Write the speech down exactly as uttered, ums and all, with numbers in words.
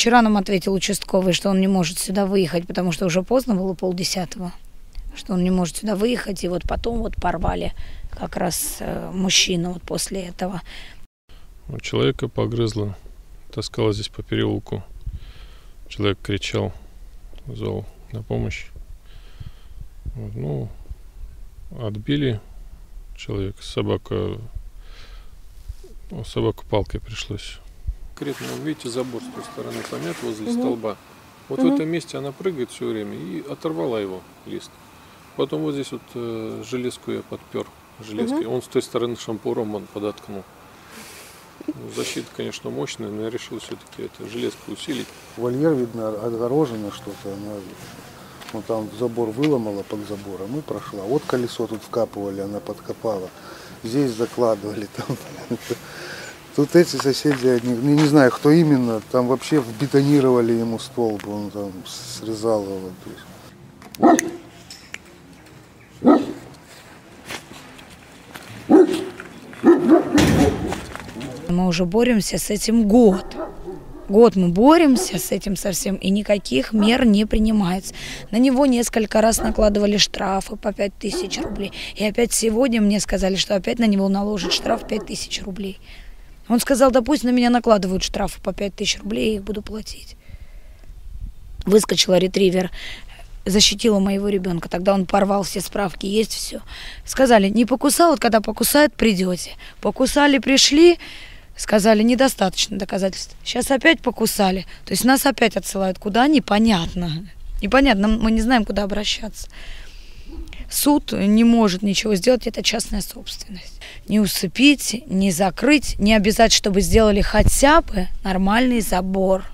Вчера нам ответил участковый, что он не может сюда выехать, потому что уже поздно было, полдесятого, что он не может сюда выехать, и вот потом вот порвали как раз э, мужчину вот после этого. Человека погрызло, таскала здесь по переулку. Человек кричал, звал на помощь. Вот, ну, отбили человека, собака, ну, собаку палкой пришлось. Конкретно, видите, забор с той стороны помят возле угу. столба. Вот угу. в этом месте она прыгает все время и оторвала его лист. Потом вот здесь вот э, железку я подпер, железкой. Угу. Он с той стороны шампуром он подоткнул. Защита, конечно, мощная, но я решил все-таки это железку усилить. Вольер, видно, огорожено что-то. Она, ну, там забор выломала под забором и прошла. Вот колесо тут вкапывали, она подкопала. Здесь закладывали. Там. Тут эти соседи, они, не знаю, кто именно, там вообще бетонировали ему столб, он там срезал его. Мы уже боремся с этим год. Год мы боремся с этим совсем, и никаких мер не принимается. На него несколько раз накладывали штрафы по пять тысяч рублей. И опять сегодня мне сказали, что опять на него наложат штраф пять тысяч рублей. Он сказал, да пусть на меня накладывают штрафы по пять тысяч рублей, я их буду платить. Выскочила ретривер, защитила моего ребенка. Тогда он порвал все справки, есть все. Сказали, не покусал, вот когда покусают, придете. Покусали, пришли, сказали, недостаточно доказательств. Сейчас опять покусали. То есть нас опять отсылают куда, непонятно. Непонятно, мы не знаем, куда обращаться. Суд не может ничего сделать, это частная собственность. Не усыпить, не закрыть, не обязать, чтобы сделали хотя бы нормальный забор.